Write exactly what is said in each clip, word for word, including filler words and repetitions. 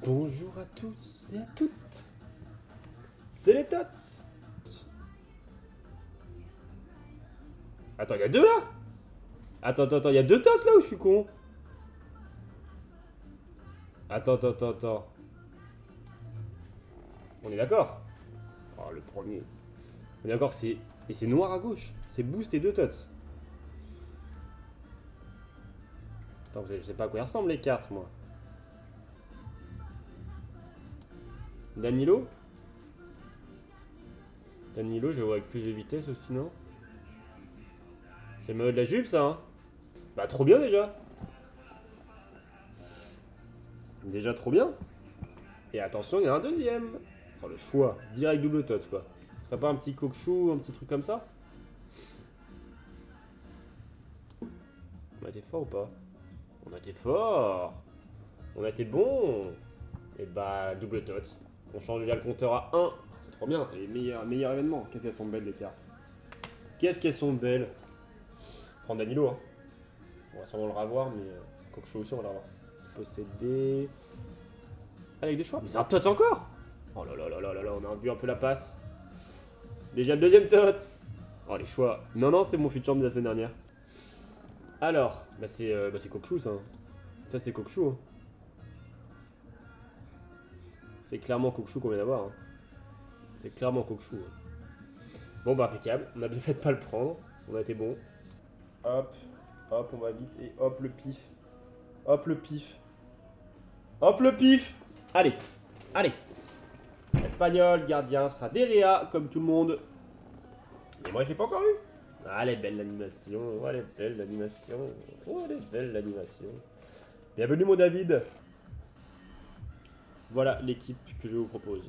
Bonjour à tous et à toutes. C'est les tots. Attends, il y a deux là. Attends, attends, attends, il y a deux tots là ou je suis con? Attends, attends, attends, attends. On est d'accord? Oh, le premier. On est d'accord que c'est... Et c'est noir à gauche. C'est boost et deux tots. Attends, je sais pas à quoi ils ressemblent les cartes, moi. Danilo? Danilo, je vois avec plus de vitesse aussi, non? C'est le mode de la Juve, ça, hein? Bah, trop bien, déjà. Déjà trop bien. Et attention, il y a un deuxième. Oh, le choix. Direct double tots, quoi. Ce serait pas un petit coq-chou, un petit truc comme ça? On a été fort ou pas? On a été fort. On a été bon. Et bah, double tots. On change déjà le compteur à un. C'est trop bien, c'est les meilleurs, meilleurs événements. Qu'est-ce qu'elles sont belles, les cartes. Qu'est-ce qu'elles sont belles. Prends Danilo, hein. On va sûrement le revoir, mais euh, coq-chou aussi, on va le revoir. Posséder. Avec des choix. Mais c'est un tots encore. Oh là là là là là là, on a vu un peu la passe. Déjà le deuxième tots. Oh les choix. Non, non, c'est mon fut de chambre de la semaine dernière. Alors, bah c'est euh, bah coq-chou ça. Ça c'est coq-chou. Hein. C'est clairement coq-chou qu'on vient d'avoir. Hein. C'est clairement coq-chou. Hein. Bon bah impeccable. On a bien fait de pas le prendre. On a été bon. Hop, hop, on va vite et hop le pif. Hop le pif. Hop le pif. Allez, allez. Espagnol, gardien sera Derrea, comme tout le monde. Et moi, je l'ai pas encore eu. Ah, elle est belle l'animation. Oh, elle est belle l'animation. Oh, elle est belle l'animation. Bienvenue, mon David. Voilà l'équipe que je vous propose.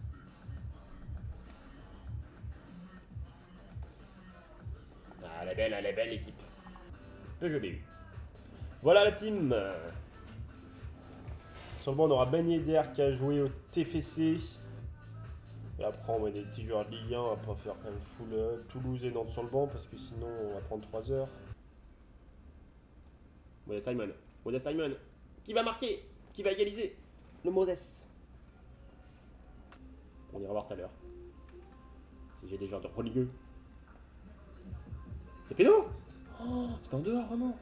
Ah, elle est belle, elle est belle l'équipe. Que je l'ai eu. Voilà la team. Sur le banc, on aura Ben Yedder qui a joué au T F C. Et après, on met des petits joueurs de Ligue un. On va pas faire quand même full euh, Toulouse et Nantes sur le banc parce que sinon, on va prendre trois heures. Moses Simon. Moses Simon. Qui va marquer? Qui va égaliser? Le Moses. On ira voir tout à l'heure. Si j'ai des joueurs de religieux. C'est pédo? Oh, c'est en dehors, vraiment.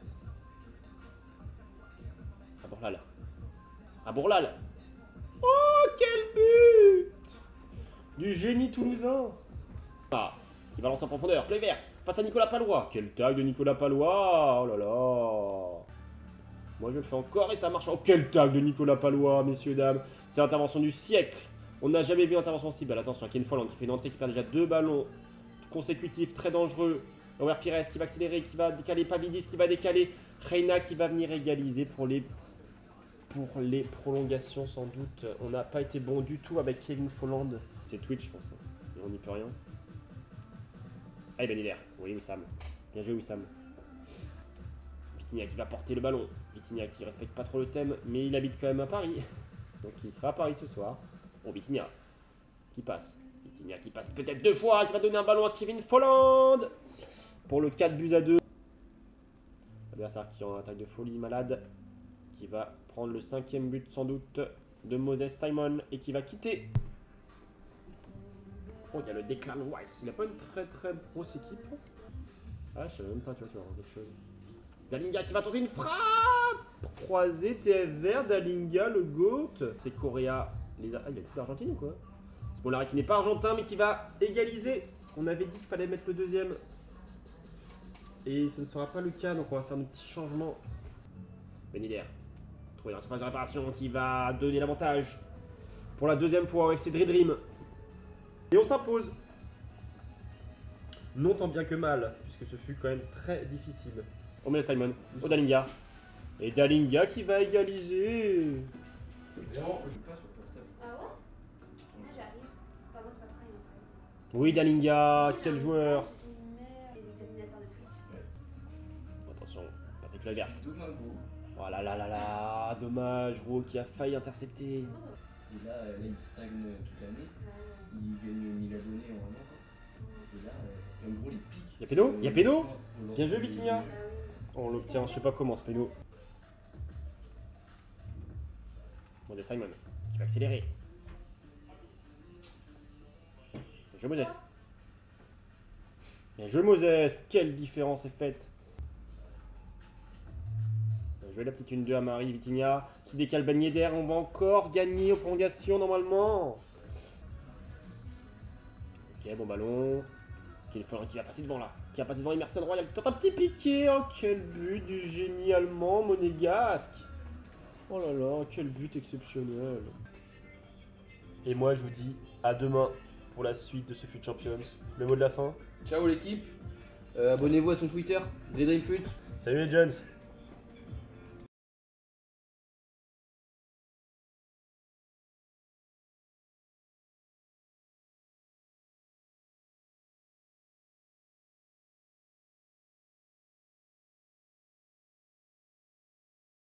À Bourlal. À Bourlal. Oh, quel but! Du génie toulousain. Ah, qui balance en profondeur, plaie verte, face à Nicolas Palois. Quel tag de Nicolas Palois. Oh là là. Moi je le fais encore et ça marche. Oh, quel tag de Nicolas Palois, messieurs, dames. C'est l'intervention du siècle. On n'a jamais vu une intervention si belle. Attention, Ken Folland qui fait une entrée, qui perd déjà deux ballons consécutifs, très dangereux. Ower Pires qui va accélérer, qui va décaler, Pavlidis qui va décaler. Reina qui va venir égaliser pour les... Pour les prolongations sans doute. On n'a pas été bon du tout avec Kevin Folland. C'est Twitch je pense. Et on n'y peut rien. Allez Ben Yedder. Oui Wissam. Bien joué Wissam. Vitinha qui va porter le ballon. Vitinha qui respecte pas trop le thème. Mais il habite quand même à Paris. Donc il sera à Paris ce soir. Bon Vitinha. Qui passe. Vitinha qui passe peut-être deux fois. Qui va donner un ballon à Kevin Folland. Pour le quatre buts à deux. L'adversaire qui est en attaque de folie malade. Qui va prendre le cinquième but sans doute de Moses Simon et qui va quitter. Oh, il y a le Declan Rice. Il n'a pas une très très grosse équipe. Ah, je savais même pas, tu vois, tu vois, quelque chose. Dalinga qui va tenter une frappe croisée, T F vert, Dalinga, le GOAT. C'est Correa. Les... Ah, il y a tout d'Argentine ou quoi? C'est bon, Larry qui n'est pas argentin mais qui va égaliser. On avait dit qu'il fallait mettre le deuxième. Et ce ne sera pas le cas, donc on va faire nos petits changements. Ben Yedder. Trouver la surface de réparation qui va donner l'avantage pour la deuxième fois avec ses Dream. Et on s'impose. Non tant bien que mal, puisque ce fut quand même très difficile. On met Simon, au Dalinga. Et Dalinga qui va égaliser. Non, je passe au portage. Ah ouais? Moi j'arrive. Enfin, moi c'est pas prêt. Oui, Dalinga, quel joueur. Les examinateurs de Twitch. Attention, Patrick Lagart. Domingo. Oh là là là là, dommage, Ro qui a failli intercepter. Et là, là, il stagne toute l'année. Il gagne mille abonnés en un an. Et là, en gros, il pique. Y'a péno? Y'a péno? Bien joué, Vitinha. On l'obtient, je sais pas comment ce péno. Bon, de Simon, qui va accélérer. Bien joué, Moses. Bien joué, Moses. Quelle différence est faite. Bien joué, la petite une deux à Marie Vitinha, qui décale Ben Yedder. On va encore gagner aux prolongations, normalement. Ok, bon ballon. Qui va passer devant, là. Qui va passer devant Emerson Royal. Qui tente un petit piqué. Oh, quel but du génie allemand monégasque. Oh là là, quel but exceptionnel. Et moi, je vous dis à demain pour la suite de ce Fut Champions. Le mot de la fin. Ciao l'équipe, euh, abonnez-vous à son Twitter, The Dream Fut. Salut les Jones.